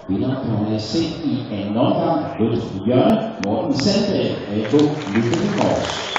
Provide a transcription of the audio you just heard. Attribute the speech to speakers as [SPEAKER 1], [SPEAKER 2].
[SPEAKER 1] Vinder på C i anden omgang. Løbet på hjørne. Morten Sandberg, A2, Nykøbing Mors.